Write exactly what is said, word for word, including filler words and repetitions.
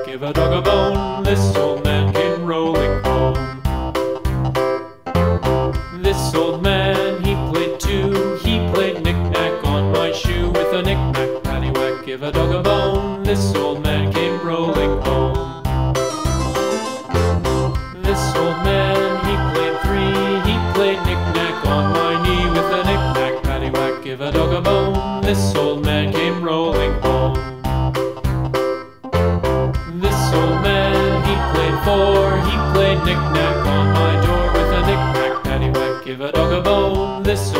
give a dog a bone. This old man came rolling home. This old man, he played too. He played knick-knack on my shoe. With a knick-knack, paddywhack, give a dog a bone. This old man came rolling home. This old man, he played three. He played knick-knack on my knee. With a knick-knack, paddywhack, give a dog a bone. This old man came rolling home. This old man, he played four. He played knick-knack on my door. With a knick-knack, paddywhack, give a dog a bone. This